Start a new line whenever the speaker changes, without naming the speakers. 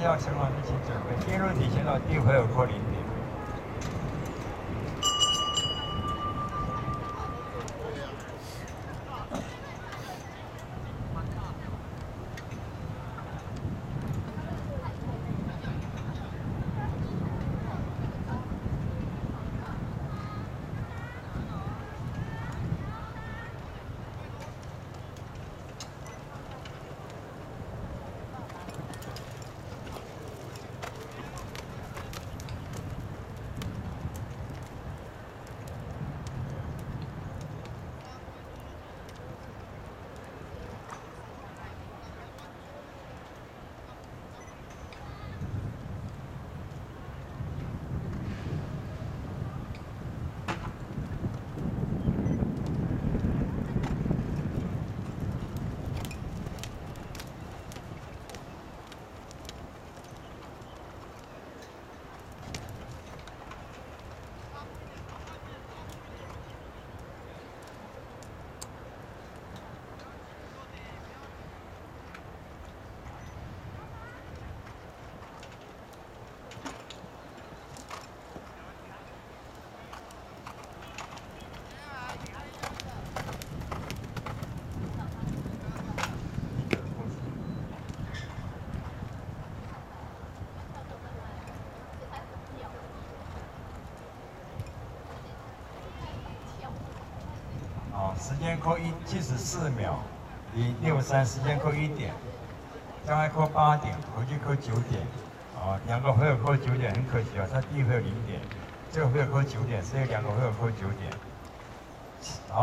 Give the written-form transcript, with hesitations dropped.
要陈老师请准备，进入底线到低回合扣0点。时间扣74秒，0.63，时间扣1点，将来扣8点，回去扣9点，2个回合扣9点，很可惜啊，他第一回合0点，这个回合扣9点，所以2个回合扣9点。